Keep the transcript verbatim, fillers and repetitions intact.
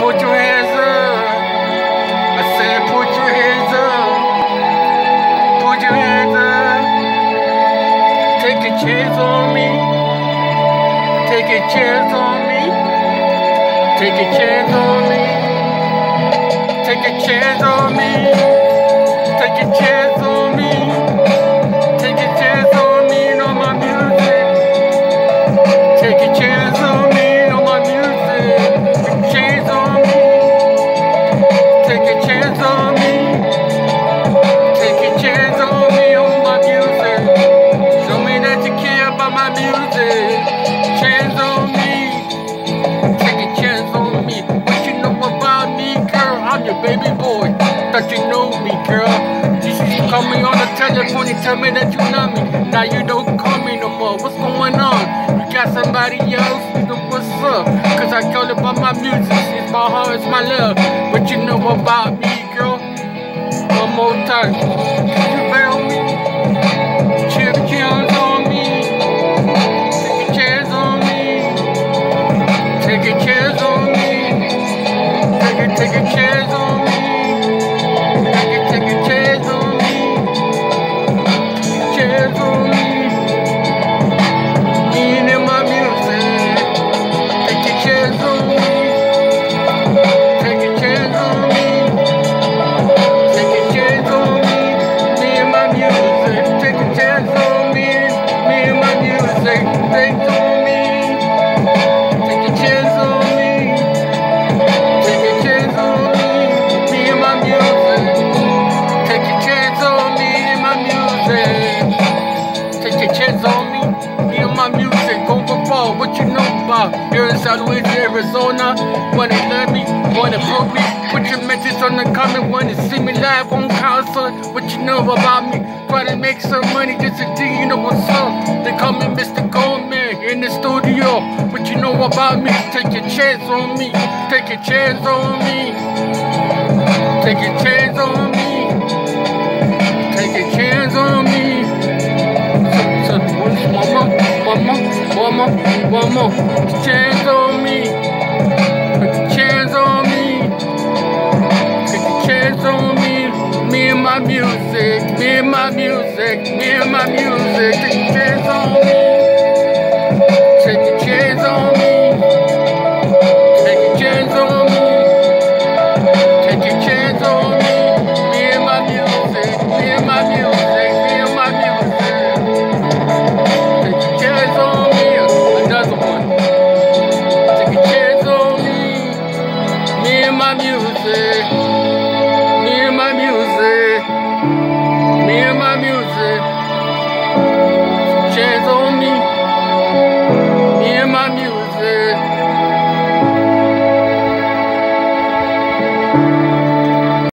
put your hands up. I said put your hands up. Put your hands up. Take a chance on me. Take a chance on me. Take a chance on me. Take a chance on me. Take a chance on me. Take a chance on me and on my music. Take a chance on me and on my music. Take a chance on me. Take a chance on me. Take a chance on me on my music. Show me that you care about my music. Chance on me. Take a chance on me. What you know about me, girl? I'm your baby boy. Thought you know me, girl. You used to call me on the telephone and tell me that you love me. Now you don't call me no more. What's going on? You got somebody else? You know what's up? Cause I told about my music. It's my heart, it's my love. What you know about me, girl? One more time. Can you feel me? Take a chance on me. Take a chance on me. Take a chance on me. Take a, take a chance on me. Take a, take a chance on me. Chance on me. Me and my music. Take a chance on me. Take a chance on me. Take a chance on me. Me and my music. Take a chance on me. Me and my music. Take on me. Take a chance on me. Take a chance on me. Me and my music. Take a chance on me and my music. Take a chance on me. Me and my music. Overall, what you know about? Here in Southwest Arizona. Wanna love me? Wanna prove me? Put your message on the comment. Wanna see me live on concert? What you know about me? Try to make some money just to do you know what's up. They call me Mister Goldman in the studio. What you know about me? Take a chance on me. Take a chance on me. Take a chance on me. Take a chance on me. So, so, one more, one more, one more, one more. Chance on me. Take a chance on me. Take a chance on me. Me and my music. Me and my music. Me and my music. Take a chance on me. Take a chance on me. Take a chance on me. Take a chance on me. Me and my music. Me and my music. Me and my music. Take a chance on me. Another one. Take a chance on me. Me and my music.